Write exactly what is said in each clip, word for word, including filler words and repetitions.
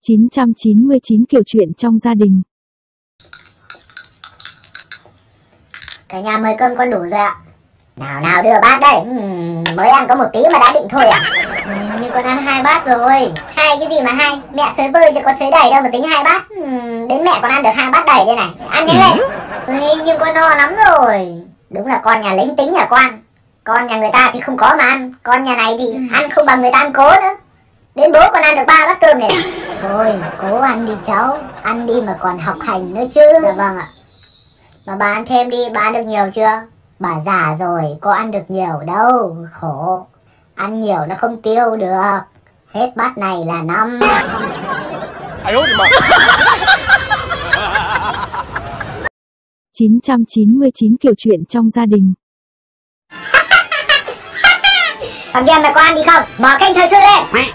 chín trăm chín mươi chín kiểu chuyện trong gia đình. Cả nhà mời cơm con đủ rồi ạ. Nào nào đưa bát đây. uhm, Mới ăn có một tí mà đã định thôi à? uhm, Nhưng con ăn hai bát rồi. Hai cái gì mà hai? Mẹ xới vơi cho con xới đầy đâu mà tính hai bát. uhm, Đến mẹ còn ăn được hai bát đầy đây này. Ăn nhanh lên. Ui, nhưng con no lắm rồi. Đúng là con nhà lính tính nhà quan. Con nhà người ta thì không có mà ăn. Con nhà này thì ăn không bằng người ta ăn cố nữa. Đến bố còn ăn được ba bát cơm này. Thôi cố ăn đi cháu. Ăn đi mà còn học hành nữa chứ. Dạ vâng ạ. Mà bà ăn thêm đi, bà ăn được nhiều chưa? Bà già rồi, có ăn được nhiều đâu, khổ. Ăn nhiều nó không tiêu được. Hết bát này là năm. chín trăm chín mươi chín kiểu chuyện trong gia đình. Thằng kia mày có ăn đi không? Mở kênh thời sự lên.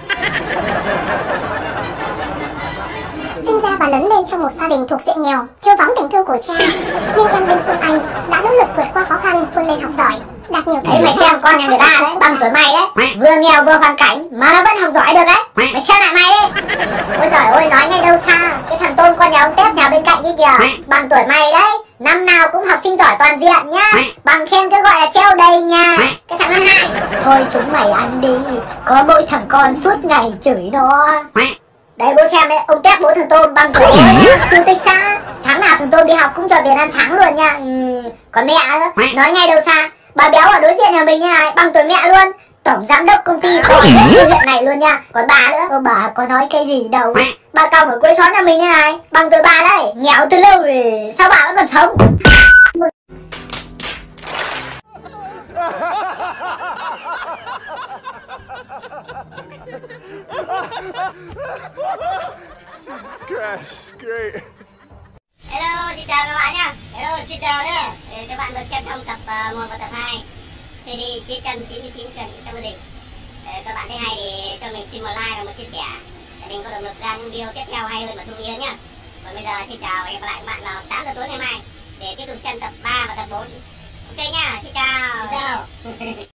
Sinh ra và lớn lên trong một gia đình thuộc diện nghèo, thiếu vắng tình thương của cha, nhưng em Đinh Xuân Anh đã nỗ lực vượt qua khó khăn, vươn lên học giỏi, đạt nhiều thành Đấy mày xem con nhà người ta đấy, bằng tuổi mày đấy, vừa nghèo vừa hoàn cảnh mà nó vẫn học giỏi được đấy. Mày xem lại mày đi. Ôi giời ơi, nói ngay đâu xa, cái thằng Tôn con nhà ông Tép nhà bên cạnh kia kìa, bằng tuổi mày đấy, năm nào cũng học sinh giỏi toàn diện nhá, bằng khen cứ gọi là treo đầy nhà. Cái thằng ăn hai. Thôi chúng mày ăn đi, có mỗi thằng con suốt ngày chửi nó. Đấy bố xem đấy, ông Tép bố thằng Tôm bằng tuổi chủ tịch xã. Sáng nào thằng Tôm đi học cũng cho tiền ăn sáng luôn nha. ừ, Còn mẹ nữa, nói ngay đâu xa, bà Béo ở đối diện nhà mình như này, bằng tuổi mẹ luôn. Tổng giám đốc công ty to nhất huyện này luôn nha. Còn bà nữa, Ô, bà có nói cái gì đâu. Bà Còng ở quê xóm nhà mình như này, bằng tuổi bà đấy, nghèo từ lâu rồi, sao bà vẫn còn sống. Gosh, great. Hello, xin chào các bạn nhá. Hello, xin chào nhá. Các bạn vừa xem xong tập uh, một và tập hai xê đê chín trăm chín mươi chín chuyện trong gia đình. Các bạn thấy hay thì cho mình xin một like và một chia sẻ để mình có động lực ra những video tiếp theo hay hơn và thú vị hơn nhá. Còn bây giờ xin chào và hẹn gặp lại các bạn vào tám giờ tối ngày mai để tiếp tục xem tập ba và tập bốn. Ok nhá, xin chào. Xin chào.